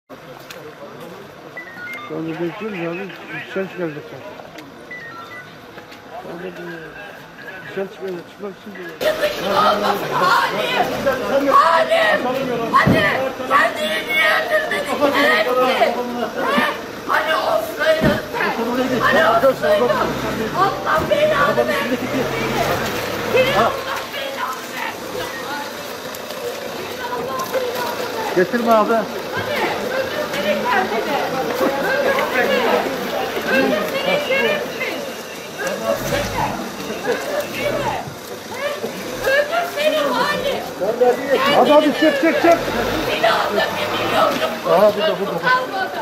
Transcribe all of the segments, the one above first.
Şu anda bekliyoruz abi. Dışarı çıkaracak. Dışarı çıkmak için diyor. Halim! Hadi! Kendini niye öldürmedin? Şerefsiz! Hani olsaydın sen! Hani olsaydın! Allah belanı versin seni! Senin Allah belanı versin! Senin Allah belanı versin! Getirme abi. Hadi! Öldürsene kendini! Öldürsene şerefsiz! Öldürsene! Öldürsene! Öldürsene Halim! Hadi hadi çek. Silahla 1 milyonluk kurşun kalmadı.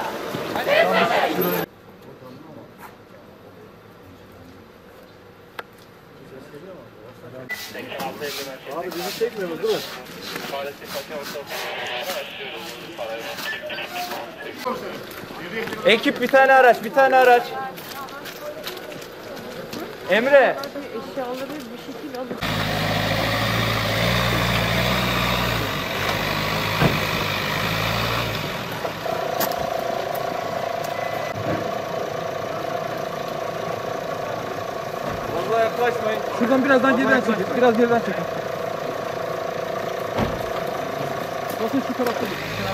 Abi bizi çekmiyoruz değil mi? Ekip bir tane araç. Emre. Eşyaları bir şekilde alıp Vallahi yaklaşmayın. Şuradan birazdan geriden çekin. Biraz geriden çekin. Bakın şu tarafta.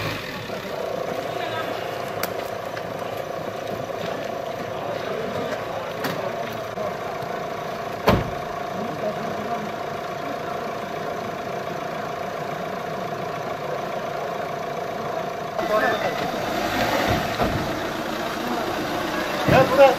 Gel buraya.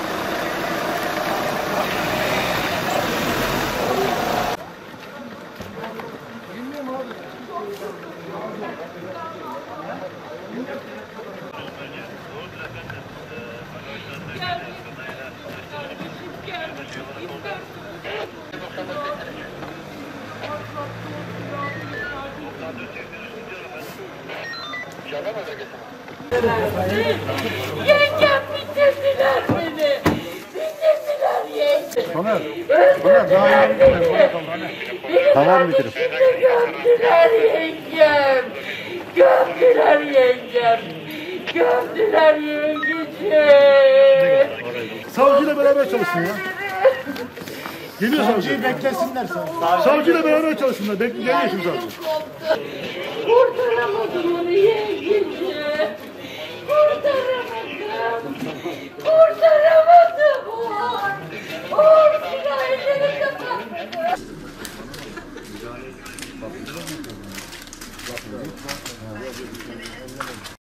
Yengem bitirdiler beni. Bitirdiler yengem. Soner. Öldürdüler beni. Tamam müdürüm. Şimdi gömdüler yengem. Gömdüler yengem. Gömdüler yengeciğim. Savcıyla beraber çalışsın ya. Geliyor savcıyı beklesinler savcı. Savcıyla beraber çalışsınlar. Geliyor şimdi savcı. Kurtaramadım onu yengeciğim.